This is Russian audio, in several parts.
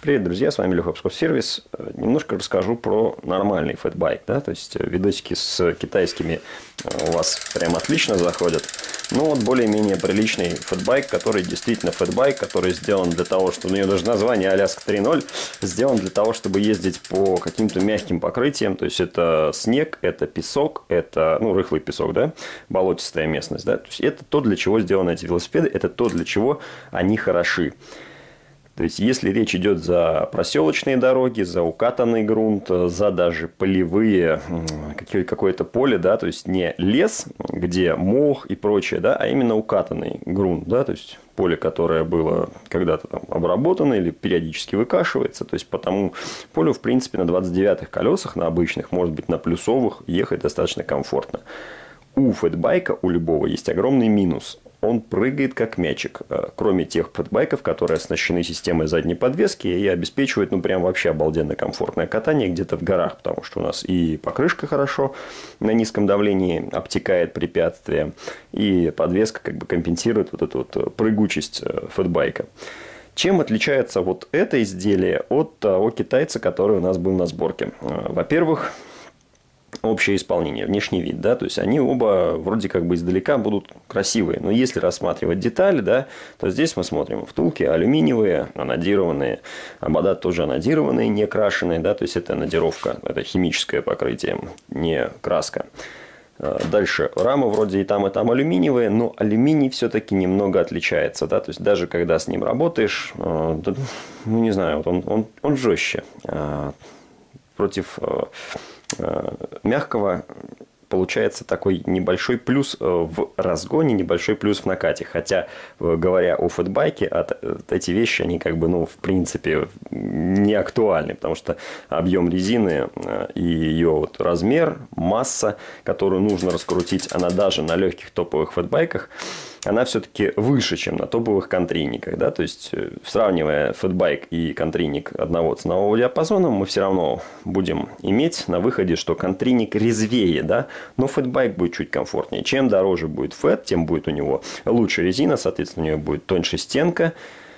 Привет, друзья, с вами Леха Псков Сервис. Немножко расскажу про нормальный фэтбайк, да, то есть видосики с китайскими у вас прям отлично заходят. Ну вот более-менее приличный фэтбайк, который действительно фэтбайк, который сделан для того, что у нее даже название Аляска 3.0, сделан для того, чтобы ездить по каким-то мягким покрытиям, то есть это снег, это песок, это, ну, рыхлый песок, да, болотистая местность, да, то есть это то, для чего сделаны эти велосипеды, это то, для чего они хороши. То есть, если речь идет за проселочные дороги, за укатанный грунт, за даже полевые, какое-то поле, да, то есть не лес, где мох и прочее, да, а именно укатанный грунт, да, то есть поле, которое было когда-то там обработано или периодически выкашивается, то есть по тому полю, в принципе, на 29-х колесах, на обычных, может быть, на плюсовых, ехать достаточно комфортно. У фэтбайка, у любого, есть огромный минус. Он прыгает как мячик. Кроме тех фэтбайков, которые оснащены системой задней подвески и обеспечивают, ну, прям вообще обалденно комфортное катание где-то в горах. Потому что у нас и покрышка хорошо на низком давлении обтекает препятствия, и подвеска как бы компенсирует вот эту вот прыгучесть фэтбайка. Чем отличается вот это изделие от того китайца, который у нас был на сборке? Во-первых, общее исполнение, внешний вид, да, то есть они оба вроде как бы издалека будут красивые, но если рассматривать детали, да, то здесь мы смотрим втулки алюминиевые, анодированные, обода тоже анодированные, не крашеные, да, то есть это анодировка, это химическое покрытие, не краска. Дальше, рамы вроде и там алюминиевые, но алюминий все-таки немного отличается, да, то есть даже когда с ним работаешь, ну не знаю, вот он жестче против мягкого получается такой небольшой плюс в разгоне, небольшой плюс в накате. Хотя, говоря о фэтбайке, эти вещи, они как бы, ну, в принципе, не актуальны. Потому что объем резины и ее вот размер, масса, которую нужно раскрутить, она даже на легких топовых фэтбайках, она все-таки выше, чем на топовых контрийниках. Да? То есть, сравнивая фэтбайк и контрийник одного ценового диапазона, мы все равно будем иметь на выходе, что контрийник резвее, да? Но фэтбайк будет чуть комфортнее. Чем дороже будет фэт, тем будет у него лучше резина, соответственно, у него будет тоньше стенка.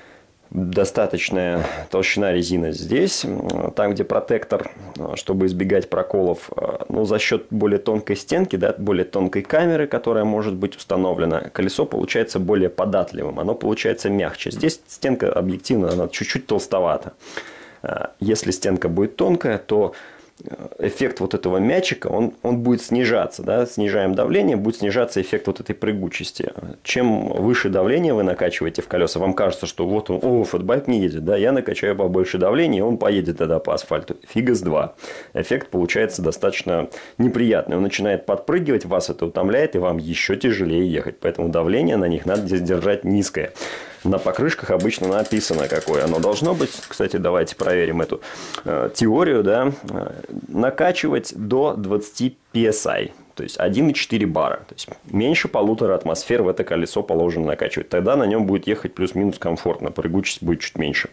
Достаточная толщина резины здесь, там, где протектор, чтобы избегать проколов, но за счет более тонкой стенки, да, более тонкой камеры, которая может быть установлена, колесо получается более податливым, оно получается мягче. Здесь стенка объективно, она чуть-чуть толстовата. Если стенка будет тонкая, то эффект вот этого мячика, он будет снижаться, да? Снижаем давление, будет снижаться эффект вот этой прыгучести. Чем выше давление вы накачиваете в колеса, вам кажется, что вот он, о, фэтбайк не едет, да, я накачаю побольше давления, и он поедет тогда по асфальту. Фига с два. Эффект получается достаточно неприятный. Он начинает подпрыгивать, вас это утомляет, и вам еще тяжелее ехать. Поэтому давление на них надо держать низкое. На покрышках обычно написано, какое оно должно быть. Кстати, давайте проверим эту теорию. Да? Накачивать до 20 PSI. То есть 1,4 бара. То есть меньше 1,5 атмосфер в это колесо положено накачивать. Тогда на нем будет ехать плюс-минус комфортно. Прыгучесть будет чуть меньше.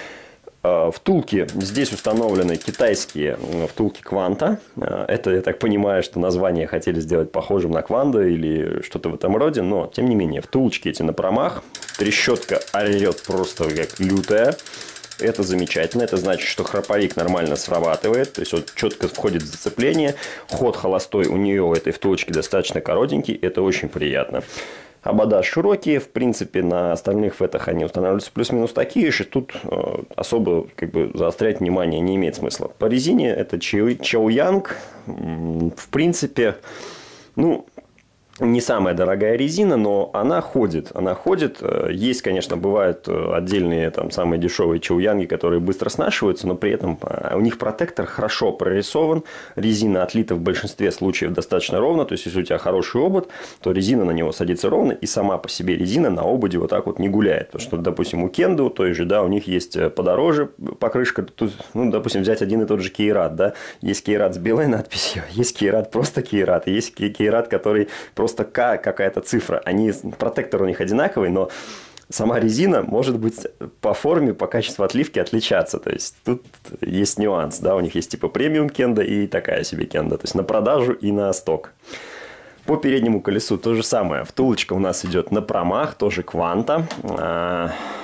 Втулки здесь установлены китайские втулки Quanta. Это, я так понимаю, что название хотели сделать похожим на Кванда или что-то в этом роде. Но, тем не менее, втулочки эти на промах. Трещотка орет просто как лютая. Это замечательно. Это значит, что храповик нормально срабатывает. То есть, вот четко входит в зацепление. Ход холостой у нее, у этой втулочки, достаточно коротенький. Это очень приятно. Обода широкие, в принципе, на остальных фэтах они устанавливаются плюс-минус такие же. Тут особо как бы заострять внимание не имеет смысла. По резине это Chaoyang. В принципе, ну, не самая дорогая резина, но она ходит. Она ходит. Есть, конечно, бывают отдельные там самые дешевые чауянги, которые быстро снашиваются, но при этом у них протектор хорошо прорисован. Резина отлита в большинстве случаев достаточно ровно. То есть, если у тебя хороший обод, то резина на него садится ровно, и сама по себе резина на ободе вот так вот не гуляет. Потому что, допустим, у Кенду, той же, да, у них есть подороже покрышка. Тут, ну, допустим, взять один и тот же Кейрат, да. Есть Кейрат с белой надписью, есть Кейрат просто Кейрат, и есть Кейрат, который просто какая-то цифра. Протектор у них одинаковый, но сама резина может быть по форме, по качеству отливки отличаться. То есть, тут есть нюанс. Да? У них есть типа премиум кенда и такая себе кенда. То есть, на продажу и на сток. По переднему колесу то же самое. Втулочка у нас идет на промах, тоже Quanta.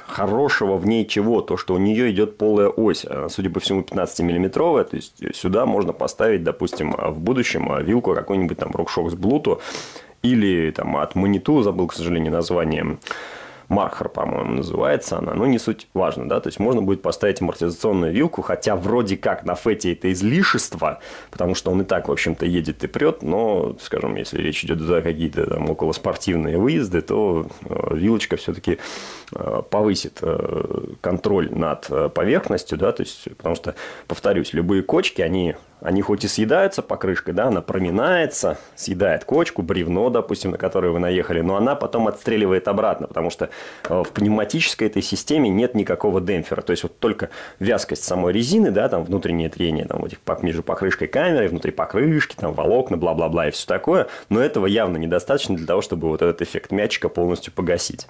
хорошего в ней чего? То, что у нее идет полая ось, судя по всему, 15-миллиметровая. То есть сюда можно поставить, допустим, в будущем вилку какой-нибудь там RockShox Bluetooth или там от Manitou, забыл, к сожалению, название. Мархер, по-моему, называется она, но не суть важно, да, то есть можно будет поставить амортизационную вилку, хотя вроде как на фете это излишество, потому что он и так, в общем-то, едет и прет, но, скажем, если речь идет за какие-то там околоспортивные выезды, то вилочка все-таки повысит контроль над поверхностью, да, то есть, потому что, повторюсь, любые кочки, они хоть и съедаются покрышкой, да, она проминается, съедает кочку, бревно, допустим, на которое вы наехали, но она потом отстреливает обратно, потому что в пневматической этой системе нет никакого демпфера. То есть, вот только вязкость самой резины, да, там внутреннее трение там, между покрышкой камеры, внутри покрышки, там волокна, бла-бла-бла и все такое, но этого явно недостаточно для того, чтобы вот этот эффект мячика полностью погасить.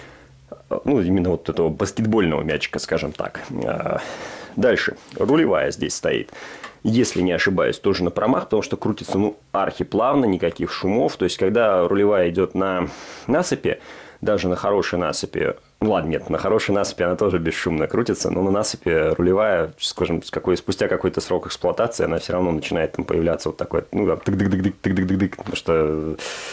Ну, именно вот этого баскетбольного мячика, скажем так. Дальше. Рулевая здесь стоит. Если не ошибаюсь, тоже на промах, потому что крутится, архиплавно, никаких шумов. То есть, когда рулевая идет на насыпи, даже на хорошей насыпи, ладно, нет, на хорошей насыпи она тоже бесшумно крутится, но на насыпи рулевая, скажем, спустя какой-то срок эксплуатации, она все равно начинает там появляться вот такой, тык-дык-дык-дык-дык-дык-дык, потому что...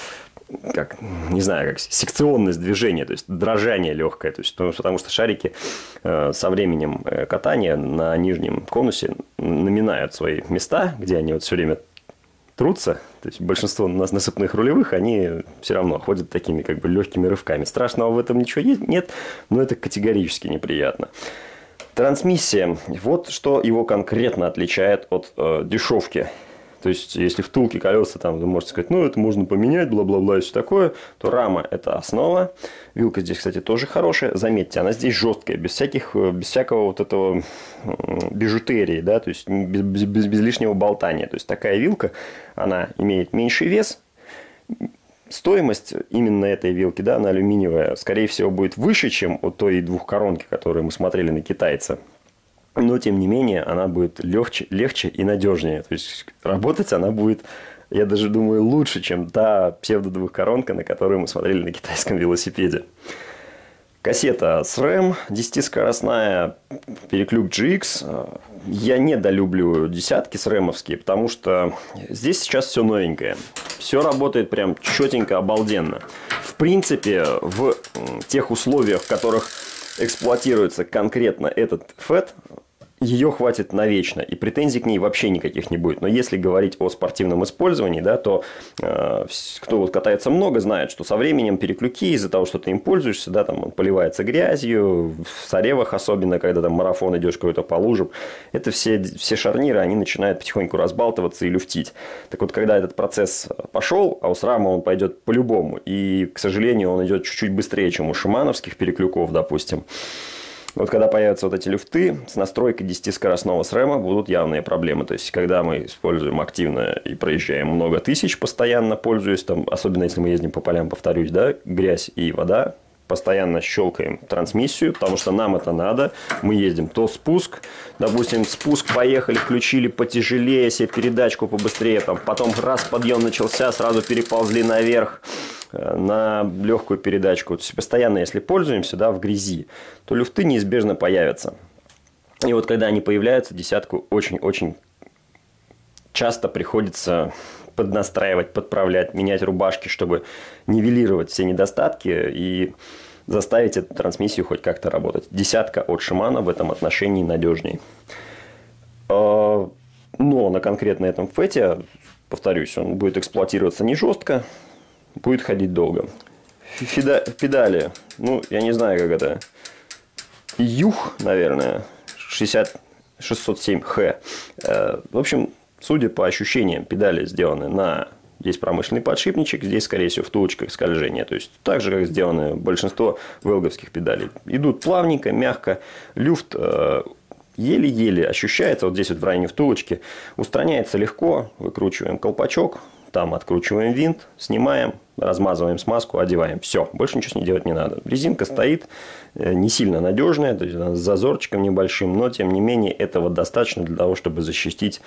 как, не знаю, как секционность движения, то есть дрожание легкое, то есть, потому что шарики со временем катания на нижнем конусе наминают свои места, где они вот все время трутся, то есть большинство насыпных рулевых, они все равно ходят такими как бы легкими рывками. Страшного в этом ничего нет, но это категорически неприятно. Трансмиссия. Вот что его конкретно отличает от дешевки. То есть, если втулки колеса, там, вы можете сказать, это можно поменять, бла-бла-бла и все такое, то рама – это основа. Вилка здесь, кстати, тоже хорошая. Заметьте, она здесь жесткая, без всякого вот этого бижутерии, да, то есть, без лишнего болтания. То есть, такая вилка, она имеет меньший вес. Стоимость именно этой вилки, да, она алюминиевая, скорее всего, будет выше, чем у той двухкоронки, которую мы смотрели на китайца. Но, тем не менее, она будет легче и надежнее. То есть, работать она будет, я даже думаю, лучше, чем та псевдо-двухкоронка, на которую мы смотрели на китайском велосипеде. Кассета SRAM, 10-скоростная, переключ GX. Я недолюблю десятки SRAM-овские, потому что здесь сейчас все новенькое. Все работает прям четенько, обалденно. В принципе, в тех условиях, в которых эксплуатируется конкретно этот FET, ее хватит навечно, и претензий к ней вообще никаких не будет. Но если говорить о спортивном использовании, да, то кто вот катается много, знает, что со временем переклюки, из-за того, что ты им пользуешься, да, там он поливается грязью, в соревах особенно, когда там марафон идешь какой-то по лужам, это все шарниры, они начинают потихоньку разбалтываться и люфтить. Так вот, когда этот процесс пошел, а у SRAM он пойдет по-любому, и, к сожалению, он идет чуть-чуть быстрее, чем у шимановских переклюков, допустим. Вот когда появятся вот эти люфты, с настройкой 10-скоростного SRAM будут явные проблемы. То есть, когда мы используем активно и проезжаем много тысяч, постоянно пользуясь, там, особенно если мы ездим по полям, повторюсь, да, грязь и вода, постоянно щелкаем трансмиссию, потому что нам это надо. Мы ездим то спуск, допустим, спуск поехали, включили потяжелее, себе передачку побыстрее, там, потом раз подъем начался, сразу переползли наверх на легкую передачку. То есть, постоянно, если пользуемся, да, в грязи, то люфты неизбежно появятся. И вот когда они появляются, десятку очень-очень часто приходится поднастраивать, подправлять, менять рубашки, чтобы нивелировать все недостатки и заставить эту трансмиссию хоть как-то работать. Десятка от Shimano в этом отношении надежней. Но на конкретно этом фете, повторюсь, он будет эксплуатироваться не жестко, будет ходить долго. Педали, я не знаю, как это. Юх, наверное, 607Х. В общем, судя по ощущениям, педали сделаны на... Здесь промышленный подшипничек, здесь, скорее всего, втулочка скольжения. То есть, так же, как сделаны большинство велговских педалей. Идут плавненько, мягко. Люфт еле-еле ощущается. Вот здесь вот в районе втулочки. Устраняется легко. Выкручиваем колпачок. Там откручиваем винт, снимаем, размазываем смазку, одеваем. Все, больше ничего с ней делать не надо. Резинка стоит, не сильно надежная, то есть с зазорчиком небольшим, но тем не менее этого достаточно для того, чтобы защитить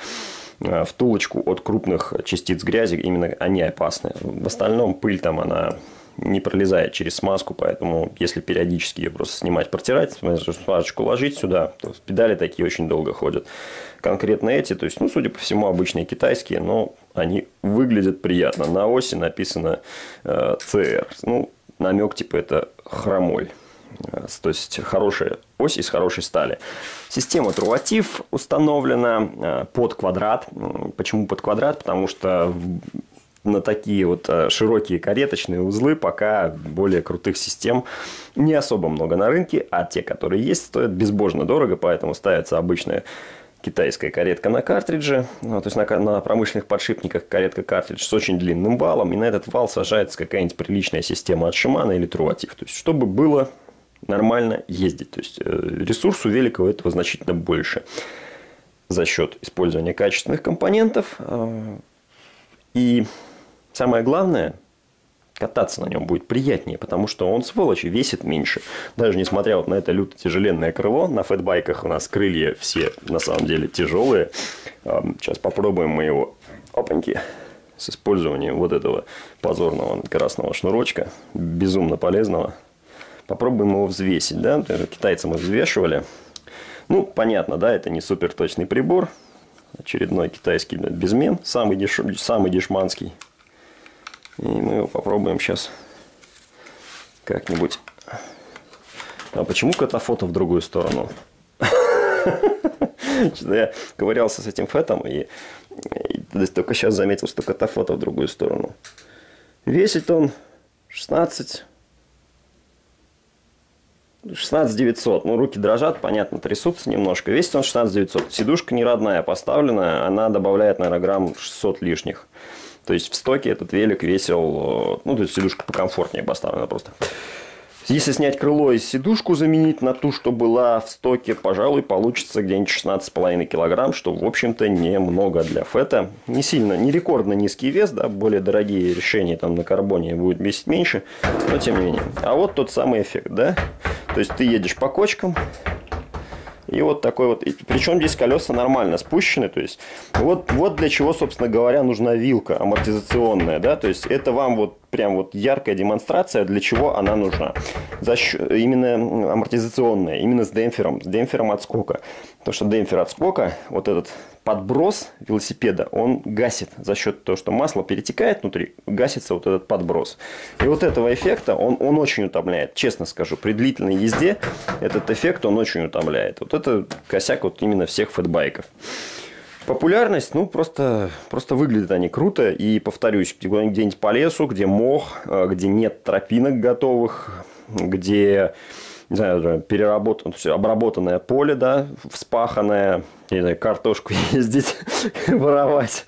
втулочку от крупных частиц грязи. Именно они опасны. В остальном пыль там она не пролезает через смазку, поэтому если периодически ее просто снимать, протирать, смазочку ложить сюда, то педали такие очень долго ходят. Конкретно эти, то есть, ну, судя по всему, обычные китайские, но они выглядят приятно. На оси написано CR. Ну, намек типа это хромоль. То есть, хорошая ось из хорошей стали. Система Truativ установлена под квадрат. Почему под квадрат? Потому что на такие вот широкие кареточные узлы пока более крутых систем не особо много на рынке, а те, которые есть, стоят безбожно дорого, поэтому ставится обычная китайская каретка на картридже, то есть на промышленных подшипниках каретка-картридж с очень длинным валом, и на этот вал сажается какая-нибудь приличная система от Shimano или Truativ, то есть чтобы было нормально ездить. То есть ресурс у велика у этого значительно больше за счет использования качественных компонентов. И самое главное, кататься на нем будет приятнее, потому что он, сволочь, весит меньше. Даже несмотря вот на это люто тяжеленное крыло, на фэтбайках у нас крылья все на самом деле тяжелые. Сейчас попробуем мы его, опаньки, с использованием вот этого позорного красного шнурочка, безумно полезного. Попробуем его взвесить, да, китайцы мы взвешивали. Ну, понятно, да, это не супер точный прибор. Очередной китайский безмен, самый дешманский. И мы его попробуем сейчас как-нибудь. А почему катафото в другую сторону? Я ковырялся с этим фетом и только сейчас заметил, что катафото в другую сторону. Весит он 16 900. Ну, руки дрожат, понятно, трясутся немножко. Весит он 16 900. Сидушка не родная поставлена, она добавляет, наверное, грамм 600 лишних. То есть в стоке этот велик весил, ну, то есть сидушка покомфортнее поставлена просто. Если снять крыло и сидушку заменить на ту, что была в стоке, пожалуй, получится где-нибудь 16,5 килограмм, что, в общем-то, немного для фета. Не сильно, не рекордно низкий вес, да, более дорогие решения там на карбоне будут весить меньше, но тем не менее. А вот тот самый эффект, да, то есть ты едешь по кочкам, и вот такой вот, причем здесь колеса нормально спущены, то есть вот для чего, собственно говоря, нужна вилка амортизационная, да, то есть это вам вот прям вот яркая демонстрация, для чего она нужна. Именно амортизационная, именно с демпфером отскока. Потому что демпфер отскока, вот этот подброс велосипеда, он гасит за счет того, что масло перетекает внутри, гасится вот этот подброс. И вот этого эффекта он очень утомляет, честно скажу. При длительной езде этот эффект он очень утомляет. Вот это косяк вот именно всех фэтбайков. Популярность, ну, просто выглядят они круто. И, повторюсь, где-нибудь по лесу, где мох, где нет тропинок готовых, где, не знаю, обработанное поле, да, вспаханное, не знаю, картошку ездить, воровать.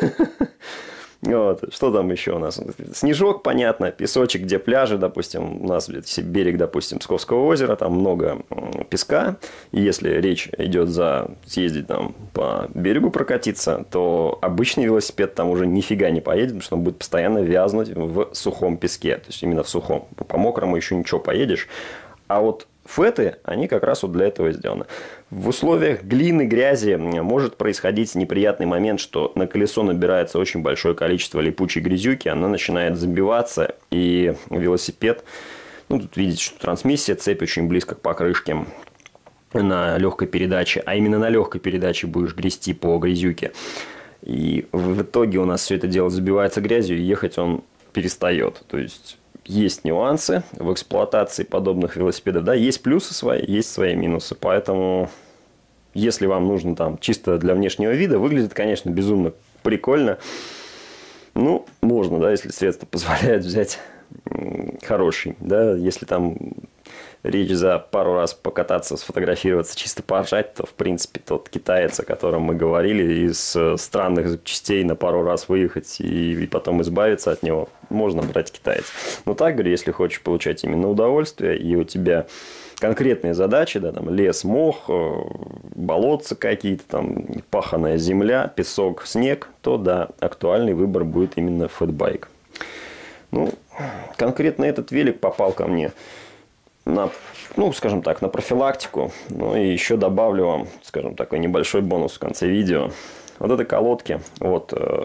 Вот. Что там еще у нас? Снежок, понятно, песочек, где пляжи, допустим, у нас берег, допустим, Псковского озера, там много песка, и если речь идет за съездить там по берегу прокатиться, то обычный велосипед там уже нифига не поедет, потому что он будет постоянно вязнуть в сухом песке, то есть именно в сухом. По мокрому еще ничего поедешь, а вот феты, они как раз вот для этого сделаны. В условиях глины, грязи может происходить неприятный момент, что на колесо набирается очень большое количество липучей грязюки, она начинает забиваться, и велосипед, ну, тут видите, что трансмиссия, цепь очень близко к покрышке на легкой передаче, а именно на легкой передаче будешь грести по грязюке. И в итоге у нас все это дело забивается грязью, и ехать он перестает. То есть есть нюансы в эксплуатации подобных велосипедов, да, есть плюсы свои, есть свои минусы, поэтому если вам нужно там чисто для внешнего вида, выглядит, конечно, безумно прикольно. Ну, можно, да, если средства позволяют взять хороший, да, если там речь за пару раз покататься, сфотографироваться, чисто поржать, то, в принципе, тот китаец, о котором мы говорили, из странных запчастей на пару раз выехать и потом избавиться от него, можно брать китаец. Но так, говорю, если хочешь получать именно удовольствие, и у тебя конкретные задачи, да, там лес, мох, болотца какие-то, там паханая земля, песок, снег, то, да, актуальный выбор будет именно фэтбайк. Ну, конкретно этот велик попал ко мне на, ну, скажем так, на профилактику. Ну, и еще добавлю вам, скажем, такой небольшой бонус в конце видео. Вот это колодки от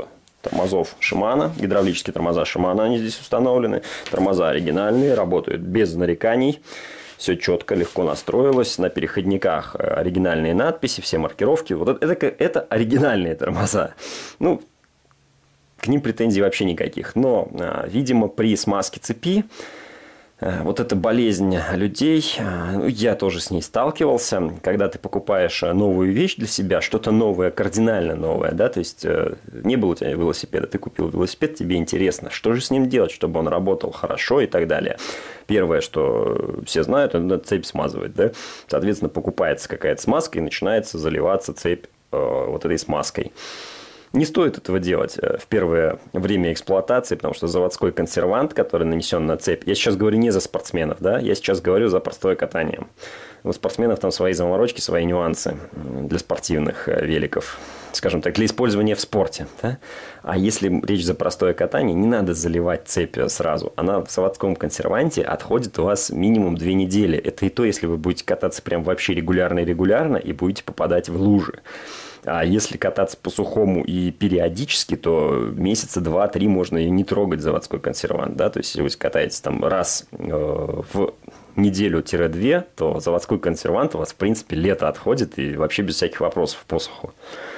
тормозов Shimano, гидравлические тормоза Shimano, они здесь установлены. Тормоза оригинальные, работают без нареканий. Все четко, легко настроилось. На переходниках оригинальные надписи, все маркировки. Вот это оригинальные тормоза. Ну, к ним претензий вообще никаких. Но, видимо, при смазке цепи вот эта болезнь людей, я тоже с ней сталкивался, когда ты покупаешь новую вещь для себя, что-то новое, кардинально новое, да, то есть не было у тебя велосипеда, ты купил велосипед, тебе интересно, что же с ним делать, чтобы он работал хорошо и так далее. Первое, что все знают, это цепь смазывать, да, соответственно, покупается какая-то смазка и начинается заливаться цепь вот этой смазкой. Не стоит этого делать в первое время эксплуатации, потому что заводской консервант, который нанесен на цепь, я сейчас говорю не за спортсменов, да, я сейчас говорю за простое катание. У спортсменов там свои заморочки, свои нюансы для спортивных великов, скажем так, для использования в спорте. Да? А если речь за простое катание, не надо заливать цепь сразу. Она в заводском консерванте отходит у вас минимум 2 недели. Это и то, если вы будете кататься прям вообще регулярно и будете попадать в лужи. А если кататься по сухому и периодически, то месяца 2-3 можно и не трогать заводской консервант. Да? То есть, если вы катаетесь там раз в неделю-2, то заводской консервант у вас, в принципе, лето отходит и вообще без всяких вопросов по суху.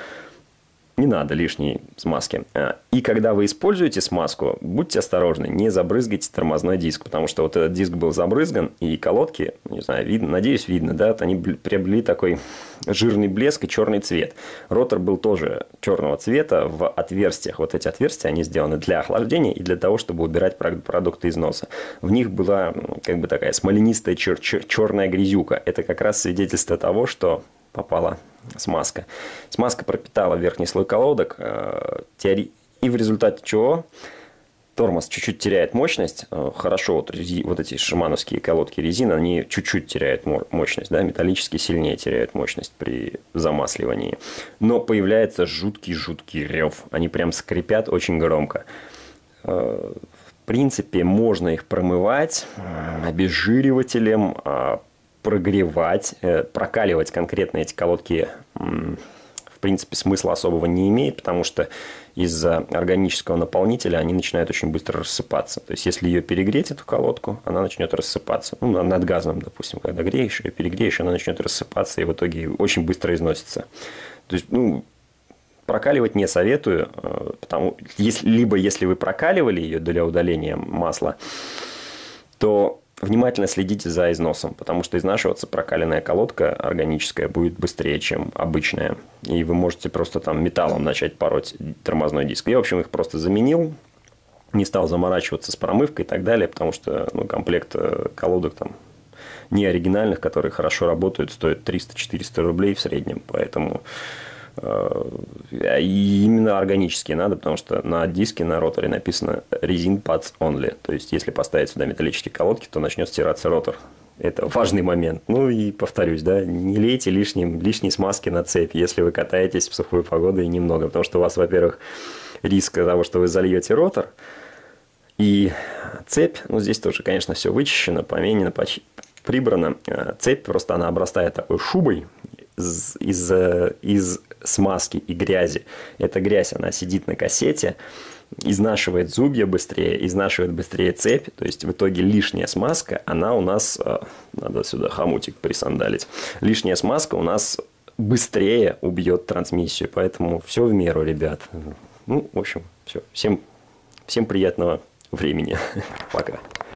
Не надо лишней смазки. И когда вы используете смазку, будьте осторожны, не забрызгайте тормозной диск, потому что вот этот диск был забрызган, и колодки, не знаю, видно, надеюсь, видно, да, они приобрели такой жирный блеск и черный цвет. Ротор был тоже черного цвета в отверстиях. Вот эти отверстия, они сделаны для охлаждения и для того, чтобы убирать продукты из носа. В них была как бы такая смоленистая черная грязюка. Это как раз свидетельство того, что попала смазка. Смазка пропитала верхний слой колодок, и в результате чего тормоз чуть-чуть теряет мощность. Хорошо, вот эти шимановские колодки резины, они чуть-чуть теряют мощность, да, металлические сильнее теряют мощность при замасливании. Но появляется жуткий рев. Они прям скрипят очень громко. В принципе, можно их промывать обезжиривателем, прогревать, прокаливать конкретно эти колодки, в принципе, смысла особого не имеет, потому что из-за органического наполнителя они начинают очень быстро рассыпаться. То есть, если ее перегреть, эту колодку, она начнет рассыпаться. Ну, над газом, допустим, когда греешь ее, перегреешь, она начнет рассыпаться и в итоге очень быстро износится. То есть, прокаливать не советую, либо если вы прокаливали ее для удаления масла, то внимательно следите за износом, потому что изнашиваться прокаленная колодка органическая будет быстрее, чем обычная. И вы можете просто там металлом начать пороть тормозной диск. Я, в общем, их просто заменил, не стал заморачиваться с промывкой и так далее, потому что комплект колодок там не оригинальных, которые хорошо работают, стоит 300-400 рублей в среднем. Поэтому и именно органические надо, потому что на диске, на роторе написано resin pads only. То есть, если поставить сюда металлические колодки, то начнет стираться ротор. Это важный момент. Ну и повторюсь, да, не лейте лишней смазки на цепь, если вы катаетесь в сухую погоду и немного. Потому что у вас, во-первых, риск того, что вы зальете ротор. И цепь, здесь тоже, конечно, все вычищено, поменено, прибрано. Цепь просто она обрастает такой шубой из смазки и грязи. Эта грязь, она сидит на кассете, изнашивает зубья быстрее, изнашивает быстрее цепь. То есть, в итоге лишняя смазка, она у нас... Надо сюда хомутик присандалить. Лишняя смазка у нас быстрее убьет трансмиссию. Поэтому все в меру, ребят. В общем, все. Всем приятного времени. Пока.